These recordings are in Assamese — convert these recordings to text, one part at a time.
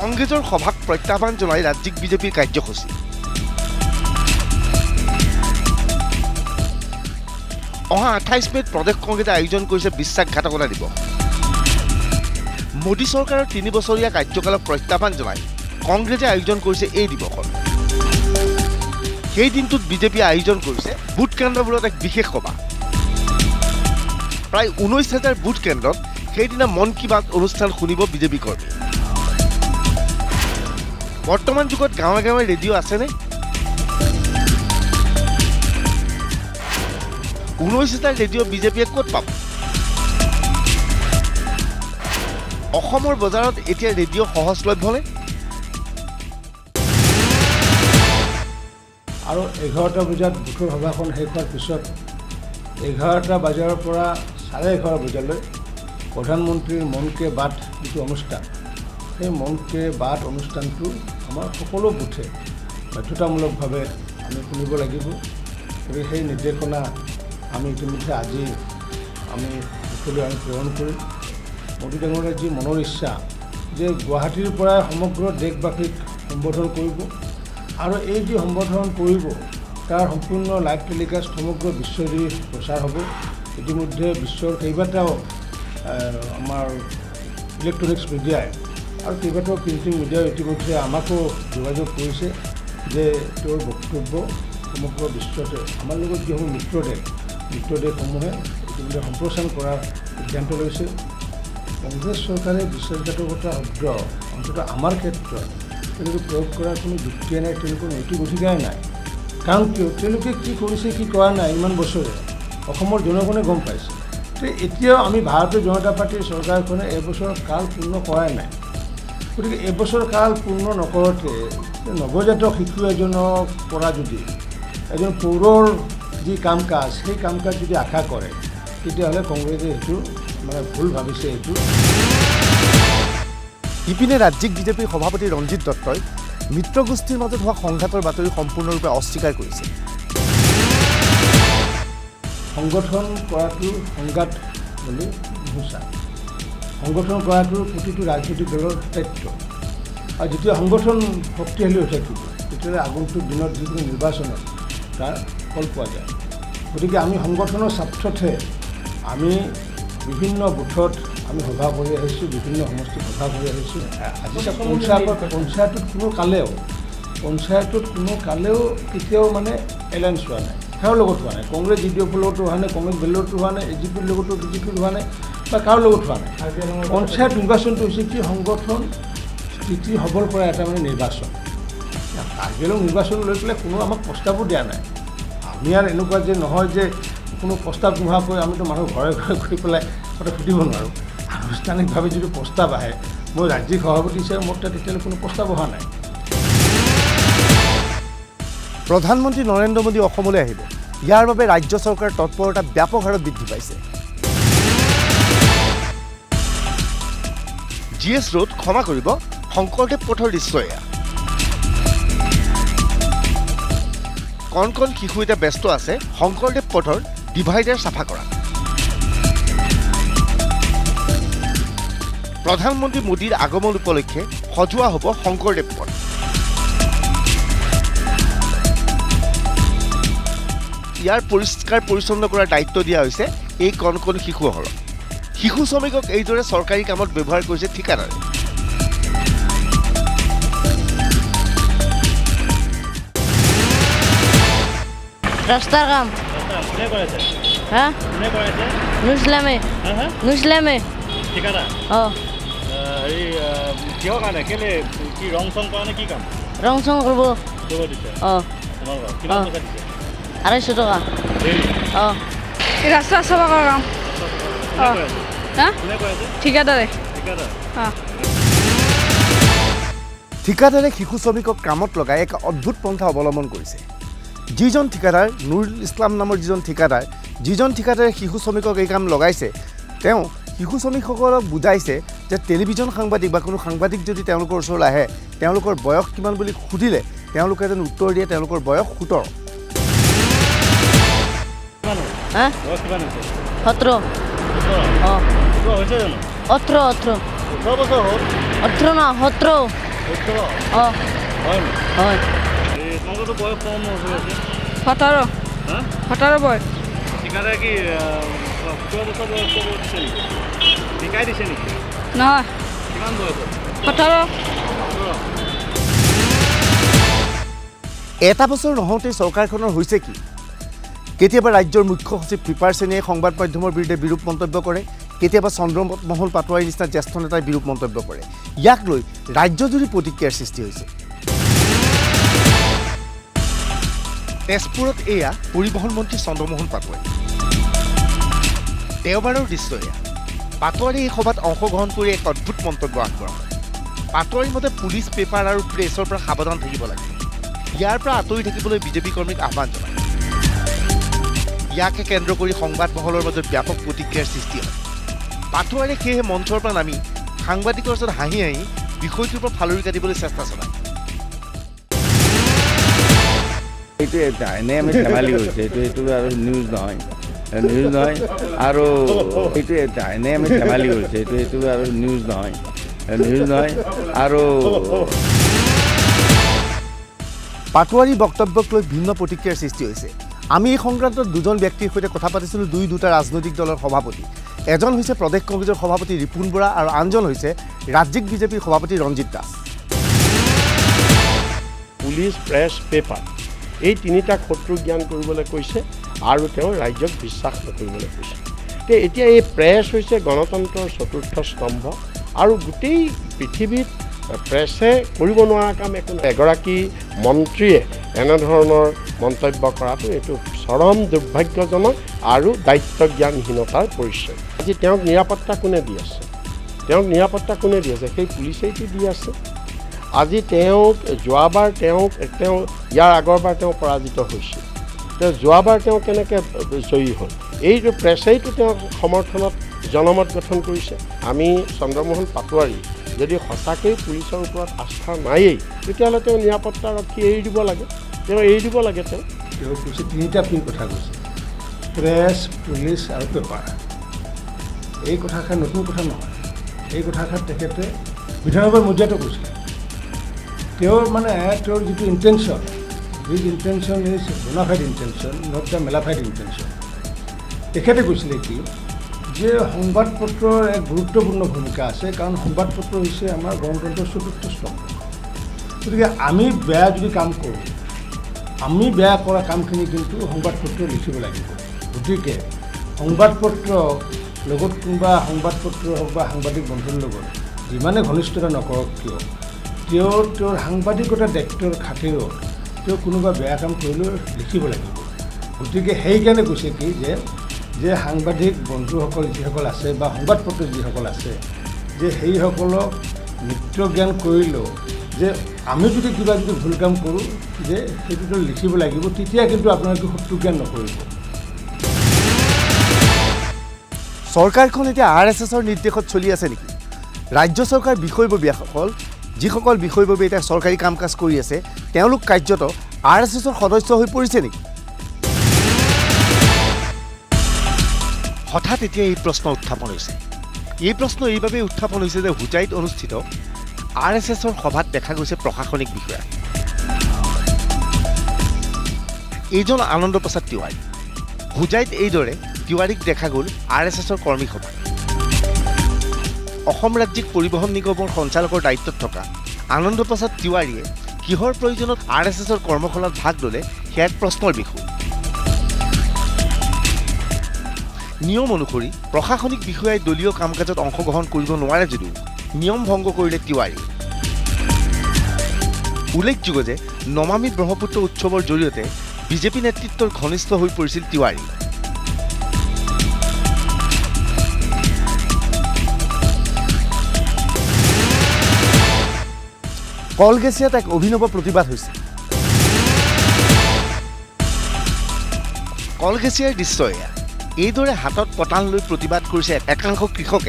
কংগ্ৰেছৰ সভাক প্ৰত্যাহ্বান জনাই ৰাজ্যিক বিজেপিৰ কাৰ্যসূচী অহা 28 মেত প্ৰদেশ কংগ্ৰেছে আয়োজন কৰিছে বিশ্বাসঘাতকতা দিৱস মোদী চৰকাৰৰ 3 বছৰীয়া কাৰ্যকালক প্ৰত্যাহ্বান জনাই কংগ্ৰেছে আয়োজন কৰিছে এই দিৱসৰ সেই দিনটোত বিজেপিয়ে আয়োজন কৰিছে বুথ কেন্দ্ৰবোৰত এক বিশেষ সভা প্ৰায় 19,000 বুথ কেন্দ্ৰত সেইদিনা মন কি বাত অনুষ্ঠান শুনিব বিজেপি কৰ্মী বৰ্তমান যুগত গাঁৱে গাঁৱে ৰেডিঅ' আছেনে 19,000 ৰেডিঅ' বিজেপিয়ে ক'ত পাব অসমৰ বজাৰত এতিয়া ৰেডিঅ' সহজলভ্যনে আৰু 11টা বজাত বুথৰ সভাখন শেষ হোৱাৰ পিছত 11টা বজাৰ পৰা 11:30 বজালৈ প্ৰধানমন্ত্ৰীৰ মন কি বাত যিটো অনুষ্ঠান সেই মন কি বাত অনুষ্ঠানটো আমাৰ সকলো বুথে বাধ্যতামূলকভাৱে আমি শুনিব লাগিব গতিকে সেই নিৰ্দেশনা আমি ইতিমধ্যে আজি আমি বুথলৈ আমি প্ৰেৰণ কৰিম মোদী ডাঙৰীয়াৰ যি মনৰ ইচ্ছা যে গুৱাহাটীৰ পৰা সমগ্ৰ দেশবাসীক সম্বোধন কৰিব আৰু এই যি সম্বোধন কৰিব তাৰ সম্পূৰ্ণ লাইভ টেলিকাষ্ট সমগ্ৰ বিশ্বজুৰি প্ৰচাৰ হ'ব ইতিমধ্যে বিশ্বৰ কেইবাটাও আমাৰ ইলেক্ট্ৰনিক্স মিডিয়াই আৰু কেইবাটাও প্ৰিণ্টিং মিডিয়াই ইতিমধ্যে আমাকো যোগাযোগ কৰিছে যে তেওঁৰ বক্তব্য সমগ্ৰ বিশ্বতে আমাৰ লগত যিসমূহ মিত্ৰদেশসমূহে ইতিমধ্যে সম্প্ৰচাৰ কৰাৰ সিদ্ধান্ত লৈছে কংগ্ৰেছ চৰকাৰে বিশ্বাসঘাতকতা শব্দ অন্ততঃ আমাৰ ক্ষেত্ৰত তেওঁলোকে প্ৰয়োগ কৰাৰ কোনো যুক্তিয়ে নাই তেওঁলোকৰ নৈতিক অধিকাৰ নাই কাৰণ কিয় তেওঁলোকে কি কৰিছে কি কৰা নাই ইমান বছৰে অসমৰ জনগণে গম পাইছে এতিয়াও আমি ভাৰতীয় জনতা পাৰ্টীৰ চৰকাৰখনে এবছৰ কাল পূৰ্ণ কৰাই নাই গতিকে এবছৰ কাল পূৰ্ণ নকৰোঁতে নৱজাতক শিশু এজনৰ পৰা যদি এজন পৌৰৰ যি কাম কাজ সেই কাম কাজ যদি আশা কৰে তেতিয়াহ'লে কংগ্ৰেছে এইটো মানে ভুল ভাবিছে এইটো ইপিনে ৰাজ্যিক বিজেপিৰ সভাপতি ৰঞ্জিত দত্তই মিত্ৰগোষ্ঠীৰ মাজত হোৱা সংঘাতৰ বাতৰি সম্পূৰ্ণৰূপে অস্বীকাৰ কৰিছে সংগঠন কৰাটো সংঘাত বুলি নুবুজা সংগঠন কৰাটো প্ৰতিটো ৰাজনৈতিক দলৰ দায়িত্ব আৰু যেতিয়া সংগঠন শক্তিশালী হৈ থাকিব তেতিয়াহ'লে আগন্তুক দিনত যিকোনো নিৰ্বাচনত তাৰ ফল পোৱা যায় গতিকে আমি সংগঠনৰ স্বাৰ্থতহে আমি বিভিন্ন বুথত আমি সভা কৰি আহিছোঁ বিভিন্ন সমষ্টিত সভা কৰি আহিছোঁ আজি পঞ্চায়তত কোনো কালেও কেতিয়াও মানে এলায়েন্স হোৱা নাই কাৰো লগত হোৱা নাই কংগ্ৰেছ জিডিএফৰ লগতো হোৱা নাই কংগ্ৰেছ বেলেগতো হোৱা নাই এজিপিৰ লগতো বিজেপিৰ হোৱা নাই বা কাৰো লগত হোৱা নাই পঞ্চায়ত নিৰ্বাচনটো হৈছে কি সংগঠন স্থিতি সবল কৰা এটা মানে নিৰ্বাচন কাৰ্যালয় নিৰ্বাচন লৈ পেলাই কোনো আমাক প্ৰস্তাৱো দিয়া নাই আমি আৰু এনেকুৱা যে নহয় যে কোনো প্ৰস্তাৱ নোহোৱাকৈ আমিতো মানুহ ঘৰে ঘৰে গৈ পেলাই কথা সুধিব নোৱাৰোঁ আনুষ্ঠানিকভাৱে যদি প্ৰস্তাৱ আহে মই ৰাজ্যিক সভাপতি হিচাপে মোৰ তাত তেতিয়ালৈ কোনো প্ৰস্তাৱ অহা নাই প্ৰধানমন্ত্ৰী নৰেন্দ্ৰ মোদী অসমলৈ আহিব ইয়াৰ বাবে ৰাজ্য চৰকাৰৰ তৎপৰতা ব্যাপক হাৰত বৃদ্ধি পাইছে GS ৰোড ক্ষমা কৰিব শংকৰদেৱ পথৰ দৃশ্য এয়া কণ কণ শিশু এতিয়া ব্যস্ত আছে শংকৰদেৱ পথৰ ডিভাইডাৰ চাফা কৰা প্ৰধানমন্ত্ৰী মোদীৰ আগমন উপলক্ষে সজোৱা হ'ব শংকৰদেৱ পথ ইয়াৰ পৰিষ্কাৰ পৰিচ্ছন্ন কৰাৰ দায়িত্ব দিয়া হৈছে এই কণ কণ শিশুসকলক শিশু শ্ৰমিকক এইদৰে চৰকাৰী কামত ব্যৱহাৰ কৰিছে ঠিকাদাৰে ৰাস্তাৰ কাম হ্যাঁ নুসলামে ঠিকাদাৰ এই কিহৰ কাৰণে কেলে কি ৰং চং কৰা নে কি কাম ৰং চং কৰিব দিছে তোমালোকৰ কিমান পইচা দিছে 250 টকা এই ৰাস্তা চাফা কৰা কাম ঠিকাদাৰে ঠিকাদাৰে শিশু শ্ৰমিকক কামত লগাই এক অদ্ভুত পন্থা অৱলম্বন কৰিছে যিজন ঠিকাদাৰ নুৰুল ইছলাম নামৰ যিজন ঠিকাদাৰে শিশু শ্ৰমিকক এই কাম লগাইছে তেওঁ শিশু শ্ৰমিকসকলক বুজাইছে যে টেলিভিজন সাংবাদিক বা কোনো সাংবাদিক যদি তেওঁলোকৰ ওচৰলৈ আহে তেওঁলোকৰ বয়স কিমান বুলি সুধিলে তেওঁলোকে যেন উত্তৰ দিয়ে তেওঁলোকৰ বয়স 17 17 18 অঁ হয় নি হয় এই তোমালোকৰতো বয়স কম হৈ আছে 17 হা 17 বয়স ঠিকাদাৰে কি 17 বছৰ বয়স ক'ব দিছে নেকি শিকাই দিছে নেকি নহয় কিমান বয়স 17 এটা বছৰ নহওঁতেই চৰকাৰখনৰ হৈছে কি কেতিয়াবা ৰাজ্যৰ মুখ্য সচিব কৃপাৰ সেনে সংবাদ মাধ্যমৰ বিৰুদ্ধে বিৰূপ মন্তব্য কৰে কেতিয়াবা চন্দ্ৰমোহন পাটোৱাৰীৰ নিচিনা জ্যেষ্ঠ নেতাই বিৰূপ মন্তব্য কৰে ইয়াক লৈ ৰাজ্যজুৰি প্ৰতিক্ৰিয়াৰ সৃষ্টি হৈছে তেজপুৰত এয়া পৰিবহণ মন্ত্ৰী চন্দ্ৰমোহন পাটোৱাৰী দেওবাৰৰ দৃশ্য এয়া পাটোৱাৰী এই সভাত অংশগ্ৰহণ কৰি এক অদ্ভুত মন্তব্য আগবঢ়ায় পাটোৱাৰীৰ মতে পুলিচ পেপাৰ আৰু প্ৰেছৰ পৰা সাৱধান থাকিব লাগে ইয়াৰ পৰা আঁতৰি থাকিবলৈ বিজেপি কৰ্মীক আহ্বান জনায় ইয়াকে কেন্দ্ৰ কৰি সংবাদ মহলৰ মাজত ব্যাপক প্ৰতিক্ৰিয়াৰ সৃষ্টি হয় পাটোৱাৰীয়ে সেয়েহে মঞ্চৰ পৰা নামি সাংবাদিকৰ ওচৰত হাঁহি হাঁহি বিষয়টোৰ পৰা ফালৰি কাটিবলৈ চেষ্টা চলায় এইটো এনেই আমি ধেমালি কৰিছোঁ এইটো আৰু নিউজ নহয় আৰু এইটো এনেই আমি ধেমালি কৰিছোঁ এইটো আৰু নিউজ নহয় আৰু পাটোৱাৰী বক্তব্যক লৈ ভিন্ন প্ৰতিক্ৰিয়াৰ সৃষ্টি হৈছে আমি এই সংক্ৰান্তত দুজন ব্যক্তিৰ সৈতে কথা পাতিছিলোঁ দুটা ৰাজনৈতিক দলৰ সভাপতি এজন হৈছে প্ৰদেশ কংগ্ৰেছৰ সভাপতি ৰিপুণ বৰা আৰু আনজন হৈছে ৰাজ্যিক বিজেপিৰ সভাপতি Ranjit Das police press paper এই তিনিটা শত্ৰু জ্ঞান কৰিবলৈ কৈছে আৰু তেওঁ ৰাজ্যক বিশ্বাস নকৰিবলৈ কৈছে এতিয়া এই প্ৰেছ হৈছে গণতন্ত্ৰৰ চতুৰ্থ স্তম্ভ আৰু গোটেই পৃথিৱীত প্ৰেছে কৰিব নোৱাৰা কাম একো এগৰাকী মন্ত্ৰীয়ে এনেধৰণৰ মন্তব্য কৰাটো এইটো চৰম দুৰ্ভাগ্যজনক আৰু দায়িত্ব জ্ঞানহীনতাৰ পৰিচয় আজি তেওঁক নিৰাপত্তা কোনে দি আছে সেই পুলিচেইটো দি আছে আজি তেওঁক যোৱাবাৰ তেওঁ ইয়াৰ আগৰবাৰ তেওঁ পৰাজিত হৈছিল যোৱাবাৰ তেওঁ কেনেকৈ জয়ী হ'ল এইটো প্ৰেছেইটো তেওঁক সমৰ্থনত জনমত গঠন কৰিছে আমি চন্দ্ৰমোহন পাটোৱাৰী যদি সঁচাকৈ পুলিচৰ ওপৰত আস্থা নায়েই তেতিয়াহ'লে তেওঁ নিৰাপত্তাৰক্ষী এৰি দিব লাগে তেওঁ কৈছে তিনিটা পিন কথা কৈছে প্ৰেছ পুলিচ আৰু পেপাৰ এই কথাষাৰ নতুন কথা নহয় এই কথাষাৰ তেখেতে বিধানসভাৰ মজিয়াটো কৈছিলে তেওঁৰ যিটো intention his intention is bona fide intention not the mala fide intention তেখেতে কৈছিলে কি যে সংবাদপত্ৰৰ এক গুৰুত্বপূৰ্ণ ভূমিকা আছে কাৰণ সংবাদপত্ৰ হৈছে আমাৰ গণতন্ত্ৰৰ চতুৰ্থ স্তম্ভ গতিকে আমি বেয়া যদি কাম কৰোঁ আমি বেয়া কৰা কামখিনি কিন্তু সংবাদপত্ৰ লিখিব লাগিব গতিকে সংবাদপত্ৰ লগত কোনোবা সংবাদপত্ৰ হওক বা সাংবাদিক বন্ধুৰ লগত যিমানে ঘনিষ্ঠতা নকৰক কিয় তেওঁৰ সাংবাদিকতা দায়িত্বৰ খাতিৰত তেওঁ কোনোবা বেয়া কাম কৰিলেও লিখিব লাগিব গতিকে সেইকাৰণে কৈছে কি যে সাংবাদিক বন্ধুসকল যিসকল আছে বা সংবাদপত্ৰ যিসকল আছে যে সেইসকলক নিত্য জ্ঞান কৰিলেও যে আমি যদি ভুল কাম কৰোঁ যে সেইটোতো লিখিব লাগিব তেতিয়া কিন্তু আপোনালোকে শত্ৰু জ্ঞান নকৰিব চৰকাৰখন এতিয়া RSSৰ নিৰ্দেশত চলি আছে নেকি ৰাজ্য চৰকাৰ বিষয়ববীয়াসকল যিসকল বিষয়ববী এতিয়া চৰকাৰী কাম কাজ কৰি আছে তেওঁলোক কাৰ্যত RSSৰ সদস্য হৈ পৰিছে নেকি হঠাৎ এতিয়া এই প্ৰশ্ন উত্থাপন হৈছে এই প্ৰশ্ন এইভাবে উত্থাপন হৈছে যে হুজাইত অনুষ্ঠিত RSSৰ সভাত দেখা গৈছে প্ৰশাসনিক বিষয়া এইজন আনন্দ প্ৰসাদ তিৱাৰী হুজাইত এইদৰে তিৱাৰীক দেখা গ'ল RSSৰ কৰ্মী সভা অসম ৰাজ্যিক পৰিবহণ নিগমৰ সঞ্চালকৰ দায়িত্বত থকা আনন্দ প্ৰসাদ তিৱাৰীয়ে কিহৰ প্ৰয়োজনত RSSৰ কৰ্মশালাত ভাগ ল'লে সেয়া এক প্ৰশ্নৰ বিষয় নিয়ম অনুসৰি প্ৰশাসনিক বিষয়াই দলীয় কাম কাজত অংশগ্ৰহণ কৰিব নোৱাৰে যদিও নিয়ম ভংগ কৰিলে তিৱাৰী উল্লেখযোগ্য যে নমামি ব্ৰহ্মপুত্ৰ উৎসৱৰ জৰিয়তে বিজেপি নেতৃত্বৰ ঘনিষ্ঠ হৈ পৰিছিল তিৱাৰী কলগেছিয়াত এক অভিনৱ প্ৰতিবাদ হৈছে কলগেছিয়াৰ দৃশ্য এয়া এইদৰে হাতত পতান লৈ প্ৰতিবাদ কৰিছে একাংশ কৃষকে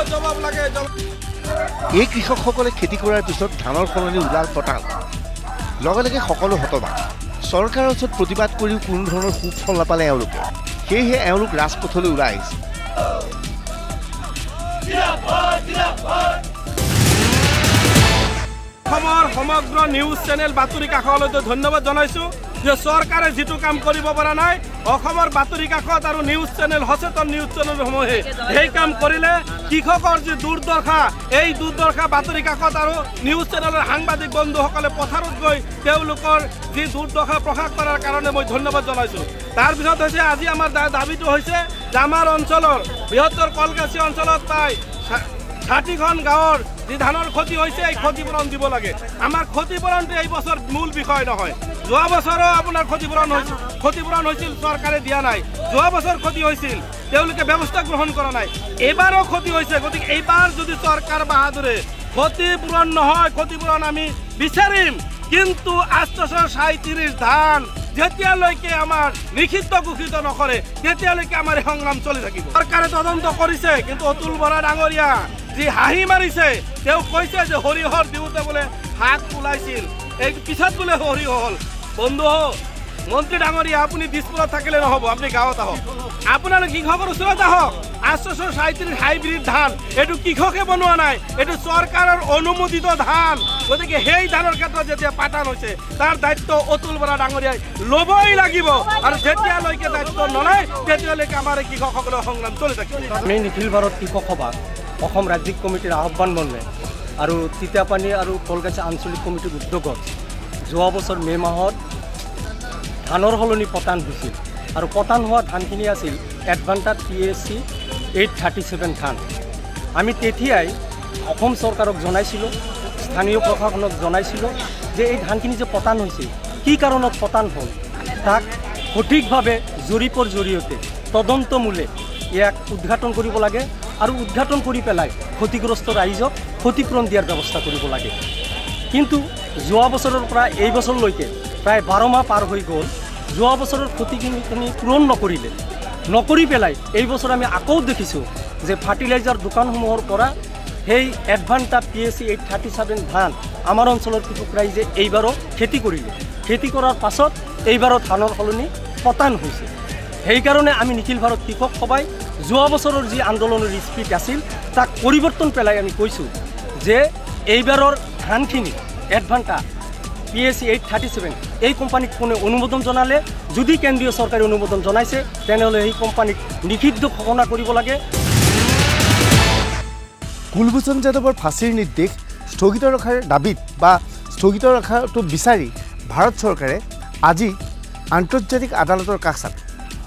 এই কৃষকসকলে খেতি কৰাৰ পিছত ধানৰ সলনি ওলাল পতান লগে লগে সকলো হতবাক চৰকাৰৰ ওচৰত প্ৰতিবাদ কৰিও কোনো ধৰণৰ সুফল নাপালে এওঁলোকে সেয়েহে এওঁলোক ৰাজপথলৈ ওলাই আহিছে অসমৰ সমগ্ৰ নিউজ চেনেল বাতৰি কাকতলৈ ধন্যবাদ জনাইছোঁ যে চৰকাৰে যিটো কাম কৰিব পৰা নাই অসমৰ বাতৰি কাকত আৰু নিউজ চেনেল সচেতন নিউজ চেনেলসমূহে সেই কাম কৰিলে কৃষকৰ যি দুৰ্দশা এই দুৰ্দশা বাতৰি কাকত আৰু নিউজ চেনেলৰ সাংবাদিক বন্ধুসকলে পথাৰত গৈ তেওঁলোকৰ যি দুৰ্দশা প্ৰকাশ কৰাৰ কাৰণে মই ধন্যবাদ জনাইছোঁ তাৰপিছত হৈছে আজি আমাৰ দাবীটো হৈছে যে আমাৰ অঞ্চলৰ বৃহত্তৰ কলগাছি অঞ্চলত প্ৰায় ৬০খন গাঁৱৰ যি ধানৰ ক্ষতি হৈছে এই ক্ষতিপূৰণ দিব লাগে আমাৰ ক্ষতিপূৰণটো এই বছৰ মূল বিষয় নহয় যোৱা বছৰো আপোনাৰ ক্ষতিপূৰণ হৈছিল চৰকাৰে দিয়া নাই যোৱা বছৰ ক্ষতি হৈছিল তেওঁলোকে ব্যৱস্থা গ্ৰহণ কৰা নাই এইবাৰো ক্ষতি হৈছে গতিকে এইবাৰ যদি চৰকাৰ বাহাদুৰে ক্ষতিপূৰণ নহয় ক্ষতিপূৰণ আমি বিচাৰিম কিন্তু ৮৩৭ ধান যেতিয়ালৈকে আমাৰ নিষিদ্ধ ঘোষিত নকৰে তেতিয়ালৈকে আমাৰ সংগ্ৰাম চলি থাকিব চৰকাৰে তদন্ত কৰিছে কিন্তু অতুল বৰা ডাঙৰীয়া যি হাঁহি মাৰিছে তেওঁ কৈছে যে সৰিয়হৰ দিওঁতে বোলে হাত ওলাইছিল এই পিছত বোলে সৰিয়হ হ'ল বন্ধু মন্ত্ৰী ডাঙৰীয়া আপুনি দিছপুৰত থাকিলে নহ'ব আপুনি গাঁৱত আহক আপোনাৰ কৃষকৰ ওচৰত আহক ৮৩৭ হাইব্ৰিড ধান এইটো কৃষকে বনোৱা নাই এইটো চৰকাৰৰ অনুমোদিত ধান গতিকে সেই ধানৰ ক্ষেত্ৰত যেতিয়া পাতান হৈছে তাৰ দায়িত্ব অতুল বৰা ডাঙৰীয়াই ল'বই লাগিব আৰু যেতিয়ালৈকে দায়িত্ব নলয় তেতিয়ালৈকে আমাৰ কৃষকসকলৰ সংগ্ৰাম চলি থাকিব আমি নিখিল ভাৰত কৃষক সভা অসম ৰাজ্যিক কমিটিৰ আহ্বান মৰ্মে আৰু তিতাপানী আৰু কলগাছি আঞ্চলিক কমিটিৰ উদ্যোগত যোৱা বছৰ মে' মাহত ধানৰ সলনি পতান হৈছিল আৰু পতান হোৱা ধানখিনি আছিল এডভান্টা PAC 837 ধান আমি তেতিয়াই অসম চৰকাৰক জনাইছিলোঁ স্থানীয় প্ৰশাসনক জনাইছিলোঁ যে এই ধানখিনি যে পতান হৈছে কি কাৰণত পতান হ'ল তাক সঠিকভাৱে জৰীপৰ জৰিয়তে তদন্তমূলে ইয়াক উদ্ঘাটন কৰিব লাগে আৰু উদ্ঘাটন কৰি পেলাই ক্ষতিগ্ৰস্ত ৰাইজক ক্ষতিপূৰণ দিয়াৰ ব্যৱস্থা কৰিব লাগে কিন্তু যোৱা বছৰৰ পৰা এই বছৰলৈকে প্ৰায় 12 মাহ পাৰ হৈ গ'ল যোৱা বছৰৰ ক্ষতিখিনি পূৰণ নকৰি পেলাই এই বছৰ আমি আকৌ দেখিছোঁ যে ফাৰ্টিলাইজাৰ দোকানসমূহৰ পৰা সেই এডভান্টা PAC 837 ধান আমাৰ অঞ্চলৰ কৃষক ৰাইজে এইবাৰো খেতি কৰাৰ পাছত এইবাৰো ধানৰ সলনি পতান হৈছে সেইকাৰণে আমি নিখিল ভাৰত কৃষক সভাই যোৱা বছৰৰ যি আন্দোলনৰ স্পিড আছিল তাক পৰিৱৰ্তন পেলাই আমি কৈছোঁ যে এইবাৰৰ ধানখিনি এডভান্টা PAC 837 এই কোম্পানীক কোনে অনুমোদন জনালে যদি কেন্দ্ৰীয় চৰকাৰে অনুমোদন জনাইছে তেনেহ'লে এই কোম্পানীক নিষিদ্ধ ঘোষণা কৰিব লাগে কুলভূষণ যাদৱৰ ফাঁচীৰ নিৰ্দেশ স্থগিত ৰখাৰ দাবীত বা স্থগিত ৰখাটো বিচাৰি ভাৰত চৰকাৰে আজি আন্তৰ্জাতিক আদালতৰ কাষ চাপে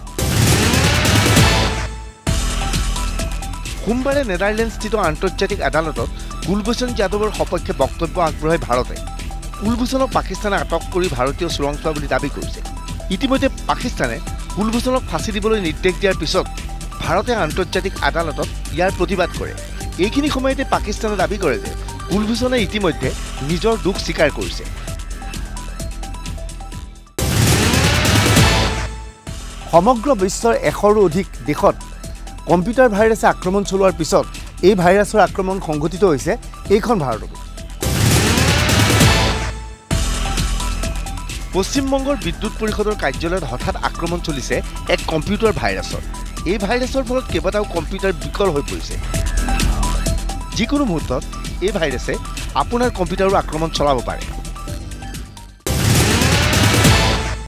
সোমবাৰে নেদাৰলেণ্ডস্থিত আন্তৰ্জাতিক আদালতত কুলভূষণ যাদৱৰ সপক্ষে বক্তব্য আগবঢ়াই ভাৰতে কুলভূষণক পাকিস্তানে আটক কৰি ভাৰতীয় চোৰাংচোৱা বুলি দাবী কৰিছে ইতিমধ্যে পাকিস্তানে কুলভূষণক ফাঁচী দিবলৈ নিৰ্দেশ দিয়াৰ পিছত ভাৰতে আন্তৰ্জাতিক আদালতত ইয়াৰ প্ৰতিবাদ কৰে এইখিনি সময়তে পাকিস্তানে দাবী কৰে যে কুলভূষণে ইতিমধ্যে নিজৰ দুখ স্বীকাৰ কৰিছে সমগ্ৰ বিশ্বৰ 100ৰো অধিক দেশত কম্পিউটাৰ ভাইৰাছে আক্ৰমণ চলোৱাৰ পিছত এই ভাইৰাছৰ আক্ৰমণ সংঘটিত হৈছে এইখন ভাৰতত পশ্চিমবংগৰ বিদ্যুৎ পৰিষদৰ কাৰ্যালয়ত হঠাৎ আক্ৰমণ চলিছে এক কম্পিউটাৰ ভাইৰাছৰ এই ভাইৰাছৰ ফলত কেইবাটাও কম্পিউটাৰ বিকল হৈ পৰিছে যিকোনো মুহূৰ্তত এই ভাইৰাছে আপোনাৰ কম্পিউটাৰৰ আক্ৰমণ চলাব পাৰে